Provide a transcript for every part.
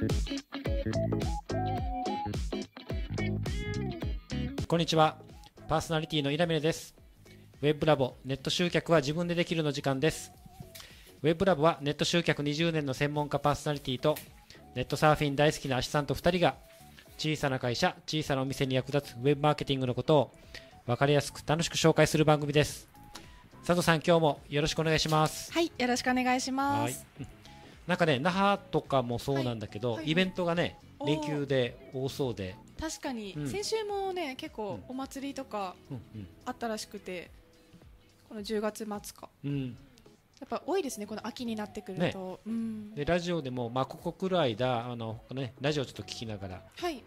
こんにちは。パーソナリティの稲峰です。ウェブラボネット集客は自分でできるの時間です。ウェブラボはネット集客20年の専門家パーソナリティとネットサーフィン大好きなアシスタント2人が小さな会社、小さなお店に役立つウェブマーケティングのことを分かりやすく楽しく紹介する番組です。佐藤さん、今日もよろしくお願いします。 はい、よろしくお願いします。 なんかね、那覇とかもそうなんだけど、 はい、 イベントがね、連休で多そうで。 確かに、先週もね、結構お祭りとかあったらしくて、この10月末か。やっぱ多いですね、この秋になってくると。 でラジオでも、ここくらいだ、ラジオちょっと聞きながら、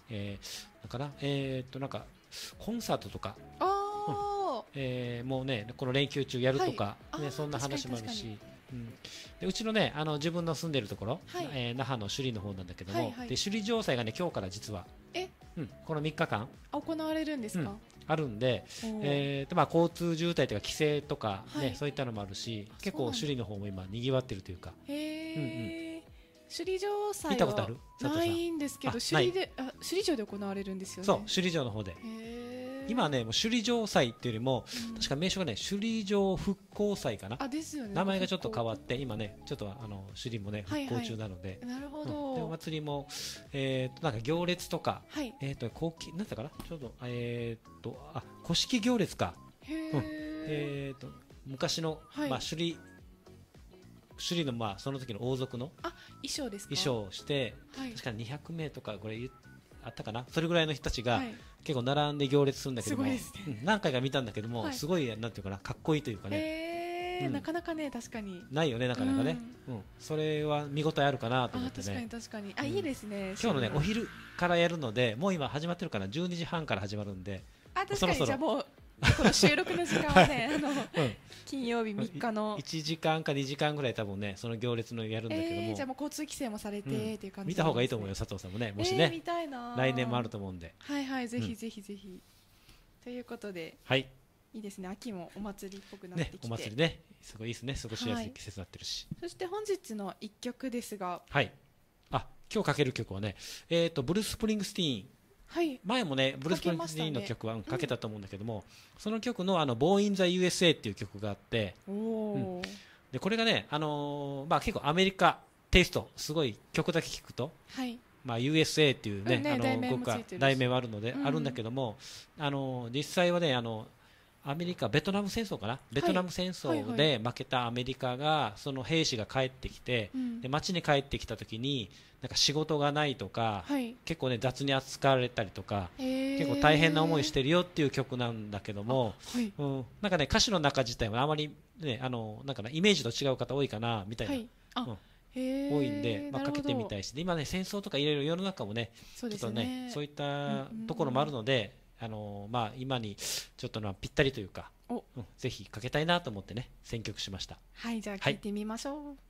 なんかコンサートとか、もうね、この連休中やるとか、そんな話もあるし。でうちのね、自分の住んでるところ、那覇の首里の方なんだけども、で首里城祭がね、今日から実はこの3日間行われるんですか？ あるんで、交通渋滞とか規制とか、そういったのもあるし、結構首里の方も今にぎわってるというか。 首里城祭見たことある？ ないんですけど、首里城で行われるんですよね。 そう、首里城の方で。今はね、もう首里城祭っていうよりも、確か名称がね、首里城復興祭かな。 ですよね。 名前がちょっと変わって、今ね、ちょっと首里もね、復興中なので。 なるほど。 でお祭りも、なんか行列とか、なんだかな、ちょっと、古式行列か。昔の、首里の、その時の王族の衣装ですか？ 衣装をして、確か200名とか、これあったかな、それぐらいの人たちが結構並んで行列するんだけども、何回か見たんだけども、すごいなんていうかな、かっこいいというかね、 なかなかね、確かにないよね、なかなかね。それは見応えあるかなと思ってね。 確かにいいですね。 今日のね、お昼からやるので、もう今始まってるかな、12時半から始まるんで、 そろそろじゃあもうこの収録の時間はね、金曜日3日の 1時間か2時間ぐらい多分ね、その行列のやるんだけども、 じゃあもう交通規制もされてっていう感じ。 見た方がいいと思うよ、佐藤さんもね、もしね、 見たいな。 来年もあると思うんで。 ぜひぜひぜひ。ということで、いいですね、秋もお祭りっぽくなってきて、 お祭りね、すごいいいですね、過ごしやすい季節になってるし。 そして本日の1曲ですが、 今日かける曲はね、ブルース・スプリングスティーン。前もね、ブルース・スプリングスティーンの曲はかけたと思うんだけども、その曲のBorn in the USA っていう曲があって、でこれがね、結構アメリカテイスト、すごい曲だけ聴くと、USA っていうね、題名はあるので、あるんだけども、実際はね、アメリカ、ベトナム戦争かな、ベトナム戦争で負けたアメリカが、その兵士が帰ってきて、で街に帰ってきたときに、なんか仕事がないとか、結構ね、雑に扱われたりとか、結構大変な思いしてるよっていう曲なんだけども、なんかね、歌詞の中自体はあまりね、なんかイメージと違う方多いかなみたいな。多いんで、かけてみたいし、今ね、戦争とかいろいろ世の中もね、ちょっとね、そういったところもあるので、今にちょっとぴったりというか、ぜひかけたいなと思ってね、選曲しました。 じゃあ聞いてみましょう。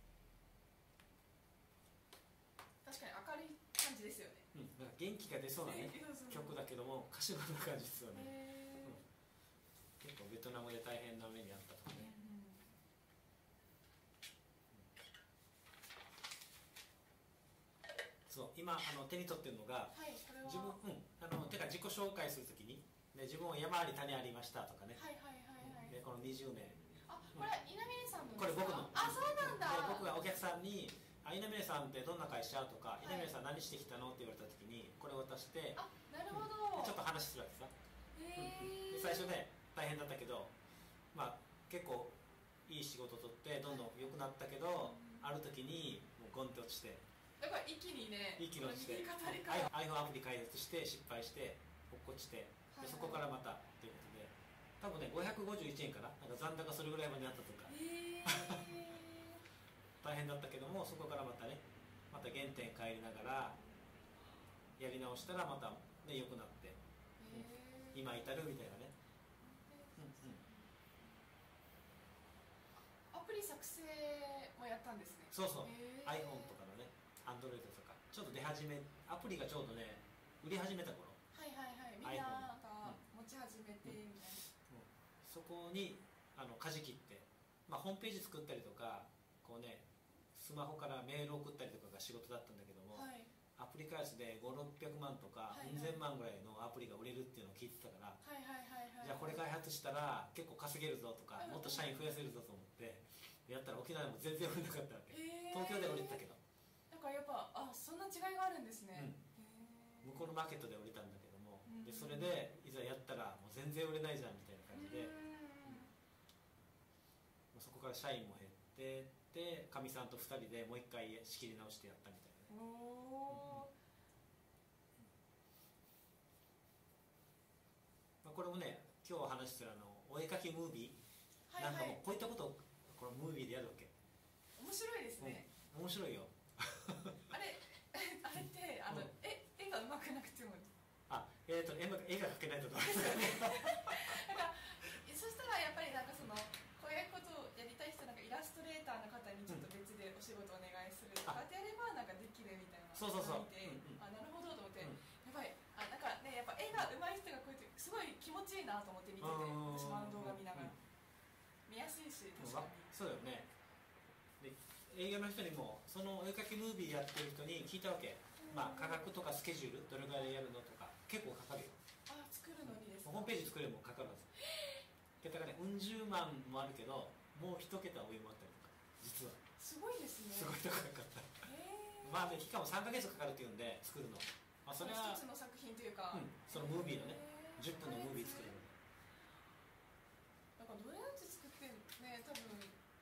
確かに明るい感じですよね。 元気が出そうなね、曲だけども、歌詞の中は実はね、結構ベトナムで大変な目にあったとかね。そう、今手に取ってるのが、自分てか自己紹介するときに、自分は山あり谷ありましたとかね、でこの20年、 これ稲峰さんのですか？ これ僕の、 そうなんだ。 僕がお客さんに稲峰さんってどんな会社とか、稲峰さん何してきたのって言われたときにこれを渡して、 なるほど、 ちょっと話するわけさ。で最初ね、大変だったけど、結構いい仕事取ってどんどん良くなったけど、ある時にもうゴンって落ちて、 だから一気にね、 一気に落ちて iPhone アプリ開発して失敗して落っこちて、でそこからまたということで、多分ね551円かな、なんか残高それぐらいまであったとか、大変だったけども、そこからまたね、また原点帰りながらやり直したらまたね、良くなって、今至るみたいなね。 アプリ作成もやったんですね。 そうそう、iPhone とかのね、Android とかちょっと出始め、アプリがちょうどね売り始めた頃、 みんなが持ち始めてみたいな、 そこに舵切って、ホームページ作ったりとかこうね、 スマホからメール送ったりとかが仕事だったんだけども、はい、アプリ開発で500、600万とかうん千万ぐらいのアプリが売れるっていうのを聞いてたから、じゃあこれ開発したら結構稼げるぞとか、もっと社員増やせるぞと思ってやったら沖縄でも全然売れなかったわけ。東京で売れてたけど、 なんかやっぱそんな違いがあるんですね。 向こうのマーケットで売れたんだけども、でそれでいざやったらもう全然売れないじゃんみたいな感じで、そこから社員も減ってでかみさんと2人でもう一回仕切り直してやったみたいな、これもね今日お話しするお絵かきムービー、なんかもうこういったことをこのムービーでやるわけ。 面白いですね。 面白いよ。 あれって絵が上手くなくても絵が描けないとダメですよね。 そしたらやっぱりなんかこういうことをやりたい人なんかイラストレーターの方にちょっと別でお仕事お願いするとかってやればなんかできるみたいな。 そうそうそう。 なるほどと思って、やばいなんかねやっぱ絵が上手い人がこうやってすごい気持ちいいなと思って見てて、私も動画見ながら見やすいし確かに。 そうだよね。で営業の人にもそのお絵かきムービーやってる人に聞いたわけ。価格とかスケジュールどれぐらいでやるのとか結構かかるよ。 作るのにですか。 ホームページ作れもかかるんですよ。桁がねうん十万もあるけどもう一桁上もあったりとか、実はすごいですね。 すごい高かった。期間も3ヶ月かかるっていうんで作るの。それは一つの作品というか、 そのムービーのね10分のムービー作るの。 なんかどうやって作ってね、多分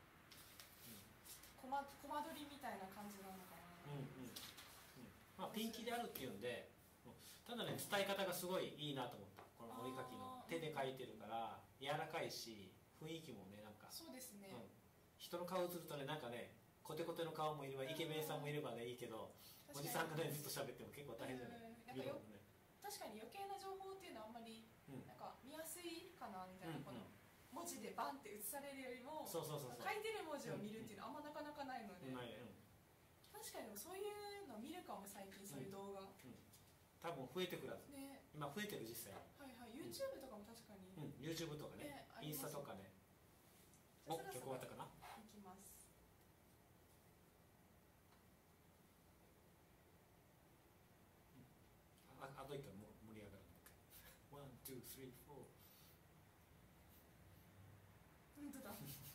コマ撮りみたいな感じなのかな。 ピンキであるっていうんで、ただね伝え方がすごいいいなと思った。このお絵かきの手で描いてるから柔らかいし雰囲気もねなんかそうですね、 人の顔映るとねなんかねコテコテの顔もいればイケメンさんもいればねいいけど、おじさんがねずっと喋っても結構大変じゃない。 確かに余計な情報っていうのはあんまりなんか見やすいかなみたいな、この文字でバンって映されるよりも書いてる文字を見るっていうのはあんまなかなかないので、確かにそういうの見るかも最近そういう動画。 多分増えてくるはず、ね、今増えてる実際。 YouTube とかも確かに、 YouTube とかね、インスタとかね。曲終わったかな。 いきます。 あと一回盛り上がる。ワン、ツー、スリー、フォー。 本当だ。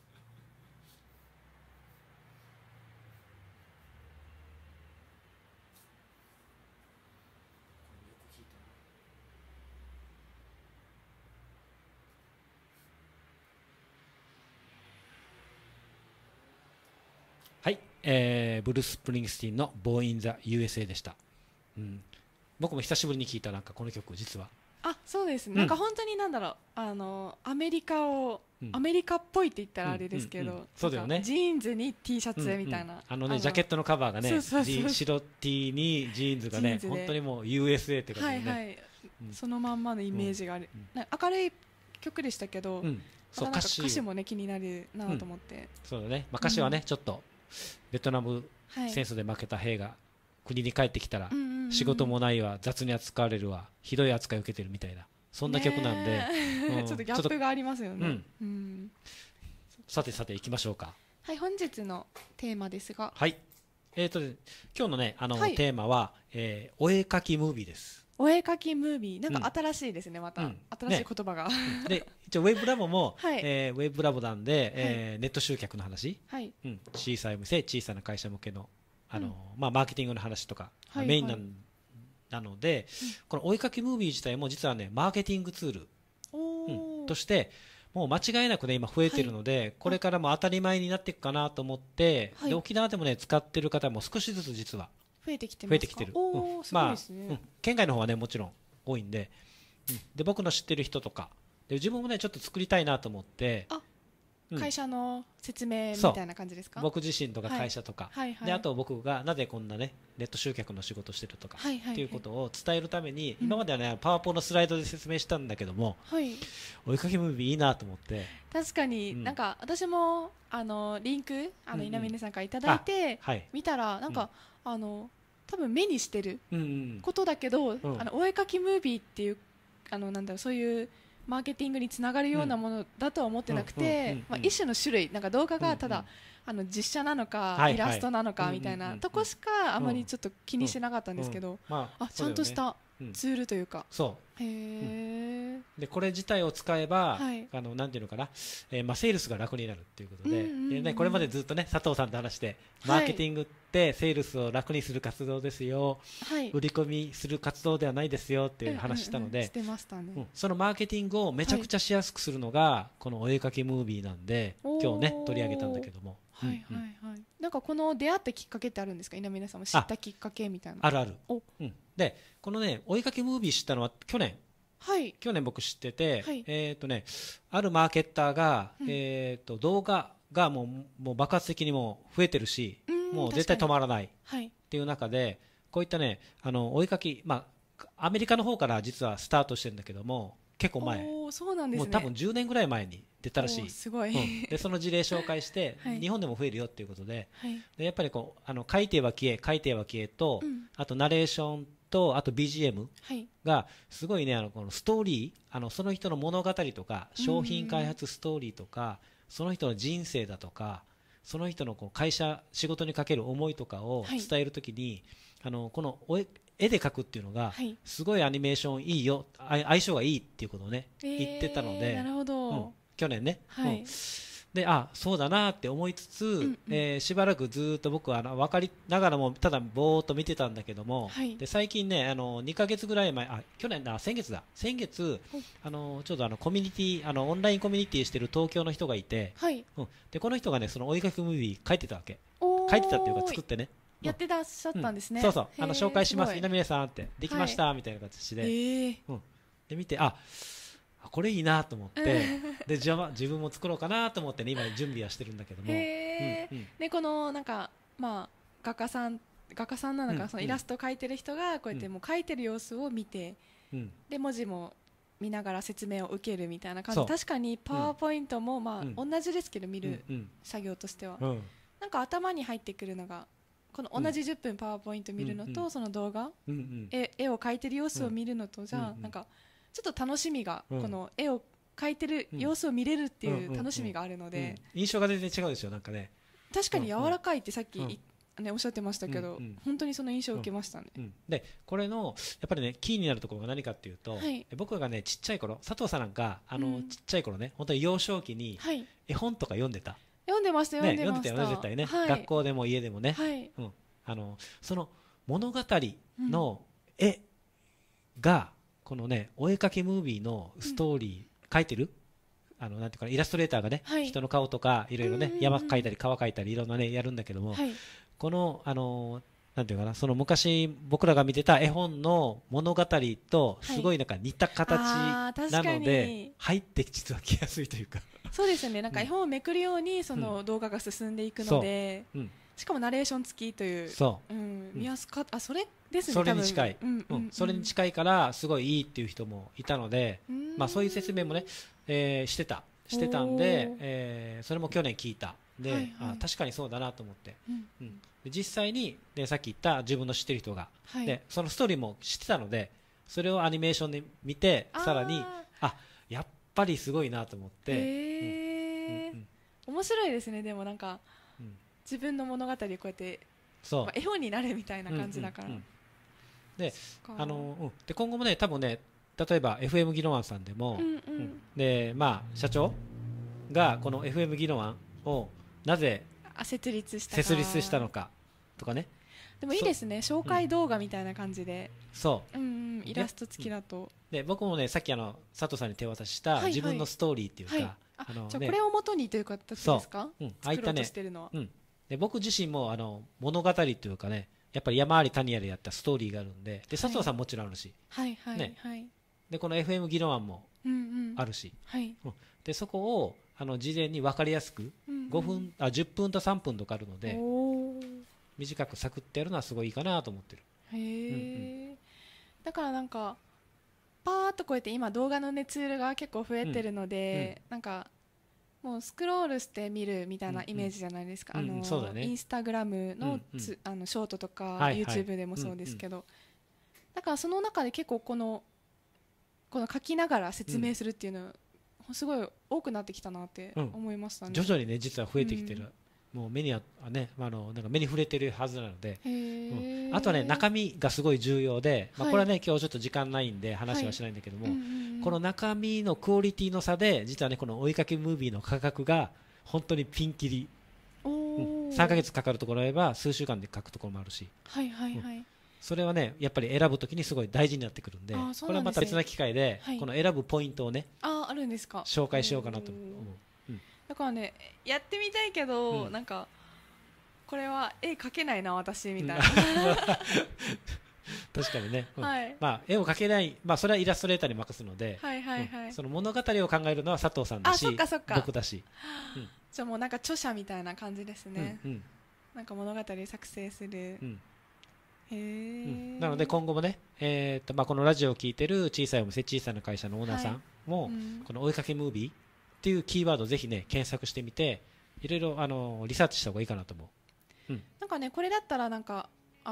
はい、ブルース・スプリングスティンの「Born in the USA」でした、僕も久しぶりに聞いたなんかこの曲実はそうですね、なんか本当になんだろうアメリカっぽいって言ったらあれですけど、 そうだよね、 ジーンズに T シャツみたいな、 ジャケットのカバーがね白 T にジーンズがね本当にもう USA って感じでね、 そのまんまのイメージがある、明るい曲でしたけど、歌詞もね気になるなと思って、 そうだね、歌詞はねちょっとベトナム戦争で負けた兵が国に帰ってきたら仕事もないわ、雑に扱われるわ、ひどい扱いを受けてるみたいなそんな曲なんで、 ちょっとギャップがありますよね。 さて行きましょうか。 はい、本日のテーマですが、 はい、今日のねテーマはお絵かきムービーです。 お絵かきムービー、なんか新しいですね、また新しい言葉が。 で一応ウェブラボもウェブラボなんでネット集客の話、小さい店小さな会社向けのマーケティングの話とかメインなので、このお絵かきムービー自体も実はねマーケティングツールとしてもう間違いなくね今増えてるので、これからも当たり前になっていくかなと思って、で沖縄でもね使ってる方も少しずつ実は増えてきてる。県外の方はねもちろん多いんで、で僕の知ってる人とかで自分もねちょっと作りたいなと思って、 会社の説明みたいな感じですか。 僕自身とか会社とか、であと僕がなぜこんなねネット集客の仕事をしてるとかっていうことを伝えるために、今まではねパワポのスライドで説明したんだけども、お絵かきムービーいいなと思って。 確かに、なんか私もリンク稲峰さんからいただいて見たら、なんか多分目にしてることだけど、お絵かきムービーっていうなんだろう、そういうマーケティングにつながるようなものだとは思ってなくて、一種の種類、なんか動画がただ、実写なのかイラストなのかみたいなとこしかあまりちょっと気にしてなかったんですけど、ちゃんとしたツールというか、 そうでこれ自体を使えば、なんていうのかな、セールスが楽になるっていうことで、これまでずっとね佐藤さんと話して、マーケティングってセールスを楽にする活動ですよ、売り込みする活動ではないですよっていう話したので、そのマーケティングをめちゃくちゃしやすくするのがこのお絵かきムービーなんで、今日ね取り上げたんだけども、 なんかこの出会ったきっかけってあるんですか？稲峰さんも知ったきっかけみたいな。 あるある。でこのねお絵かきムービー知ったのは去年僕知ってて、あるマーケッターが、動画がもう爆発的にも増えてるし、もう絶対止まらないっていう中で、こういったねお絵かき、アメリカの方から実はスタートしてるんだけども、結構前、もう多分10年ぐらい前に出たらしい。 すごい。 でその事例紹介して、日本でも増えるよっていうことで、やっぱりこう書いては消えと、あとナレーションとあと BGM がすごいね、このストーリー、その人の物語とか商品開発ストーリーとか、その人の人生だとか、その人のこう会社仕事にかける思いとかを伝えるときに、この絵で描くっていうのがすごいアニメーションいいよ、相性がいいっていうことをね言ってたので、 なるほど、 去年ね、でそうだなって思いつつ、しばらくずっと僕は分かりながらもただぼーっと見てたんだけども、で最近ね2ヶ月ぐらい前、先月ちょうどコミュニティオンラインコミュニティしてる東京の人がいて、でこの人がねそのお絵かきムービー書いてたわけ、書いてたっていうか作ってね、 やってらっしゃったんですね。 そうそう、紹介します稲峰さんってできました、みたいな形で、で見て、これいいなと思ってで自分も作ろうかなと思ってね、今準備はしてるんだけども、 でこのなんか画家さんなのか、そのイラストを描いてる人がこうやってもう描いてる様子を見て、で文字も見ながら説明を受けるみたいな感じで、確かにパワーポイントも同じですけど、見る作業としては、なんか頭に入ってくるのがこの同じ10分パワーポイント見るのと、その動画、絵を描いてる様子を見るのと、じゃあなんかちょっと楽しみが、この絵を描いてる様子を見れるっていう楽しみがあるので、 印象が全然違うでしょ、なんかね。 確かに柔らかいってさっきおっしゃってましたけど、本当にその印象を受けましたね。 でこれのやっぱりねキーになるところが何かっていうと、僕がねちっちゃい頃、佐藤さんなんかちっちゃい頃ね、本当に幼少期に絵本とか読んでた。 読んでました。 読んでたよね、絶対ね、学校でも家でもね、その物語の絵がこのねお絵かきムービーのストーリー書いてる、なんていうかイラストレーターがね、人の顔とかいろいろね、山描いたり川描いたりいろんなねやるんだけども、このなんていうかな、その昔僕らが見てた絵本の物語とすごいなんか似た形なので、入って実はきやすいというか。 そうですね、なんか絵本をめくるようにその動画が進んでいくので、しかもナレーション付きという、見やすかった。それですね、 それに近い、それに近いからすごいいいっていう人もいたので、そういう説明もね、してたんで、それも去年聞いたで、確かにそうだなと思って、実際にさっき言った自分の知ってる人が、でそのストーリーも知ってたので、それをアニメーションで見て、さらにやっぱりすごいなと思って、 面白いですね。でもなんか自分の物語をこうやって絵本になるみたいな感じだから。 で今後もね、多分ね、例えば FM ギノワンさんでも、で社長がこの FM ギノワンをなぜ設立したのかとかね。 でもいいですね、紹介動画みたいな感じで、イラスト付きだと。 で僕もね、さっき佐藤さんに手渡しした自分のストーリーっていうか、 じゃあこれを元にという形ですか、作ろうとしてるのは。 で僕自身も物語というかね、やっぱり山あり谷ありやったストーリーがあるんで、佐藤さんもちろんあるし、でこの FM ギノワンもあるし、でそこを事前に分かりやすく10分と3分とかあるので、短くサクッとやるのはすごいいいかなと思ってる。 だからなんかパーッとこうやって今動画のねツールが結構増えてるので、なんかもうスクロールして見るみたいなイメージじゃないですか。インスタグラムのショートとか YouTube でもそうですけど、だからその中で結構このこの書きながら説明するっていうのすごい多くなってきたなって思いましたね。 徐々にね実は増えてきてる、もう目にはね、なんか目に触れてるはずなので、あとはね中身がすごい重要で、これはね今日ちょっと時間ないんで話はしないんだけども、この中身のクオリティの差で実はねこの追いかけムービーの価格が本当にピンキリ、3ヶ月かかるところもあれば数週間で書くところもあるし、それはねやっぱり選ぶときにすごい大事になってくるんで、これはまた別な機会でこの選ぶポイントをねあるんですか、 紹介しようかなと思う。 だからねやってみたいけど、なんかこれは絵描けないな私みたいな確かにね、絵を描けない、それはイラストレーターに任すので、その物語を考えるのは佐藤さんだし僕だし、 じゃあもうなんか著者みたいな感じですね。なんか物語作成する、 なので今後もね、このラジオを聞いてる小さいお店小さな会社のオーナーさんも、この追いかけムービーっていうキーワードをぜひね検索してみていろいろリサーチした方がいいかなと思う。 なんかねこれだったらなんか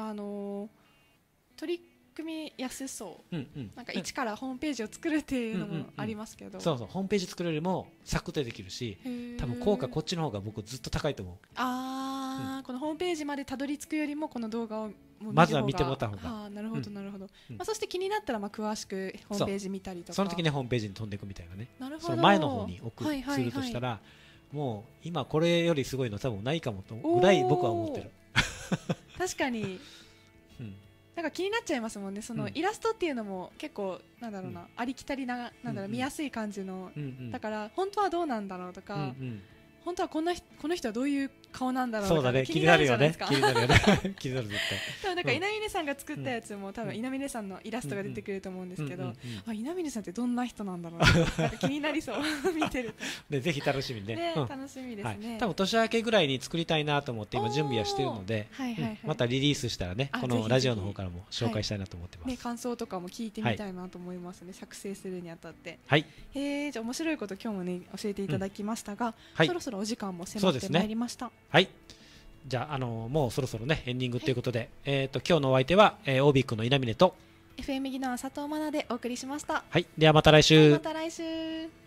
取り組みやすそう、なんか一からホームページを作るっていうのもありますけど、 そうそうホームページ作るよりもサクッとできるし、多分効果こっちの方が僕ずっと高いと思う。 このホームページまでたどり着くよりもこの動画をまずは見てもらった方が、 なるほどなるほど、そして気になったら詳しくホームページ見たりとか、 その時にホームページに飛んでいくみたいなね、その前の方に置くするとしたら、もう今これよりすごいの多分ないかもとぐらい僕は思ってる。 確かに、なんか気になっちゃいますもんね。そのイラストっていうのも結構なんだろうな、ありきたりな、なんだろう、見やすい感じの、だから本当はどうなんだろうとか、本当はこの人はどういう顔なんだろうとか気になるじゃないですか。 気になるよね。気になる絶対。 多分なんか稲峰さんが作ったやつも多分稲峰さんのイラストが出てくると思うんですけど、稲峰さんってどんな人なんだろうなんか気になりそう見てると。ぜひ楽しみにね。 楽しみですね。 多分年明けぐらいに作りたいなと思って今準備はしてるので、またリリースしたらねこのラジオの方からも紹介したいなと思ってます。 感想とかも聞いてみたいなと思いますね。作成するにあたって。じゃあ面白いこと今日もね教えていただきましたが、そろそろお時間も迫ってまいりました。 はい。じゃあ、もうそろそろねエンディングということで、今日のお相手は、OB 君の稲峰と FM 技能佐藤愛菜でお送りしました。 はい。ではまた来週。 また来週。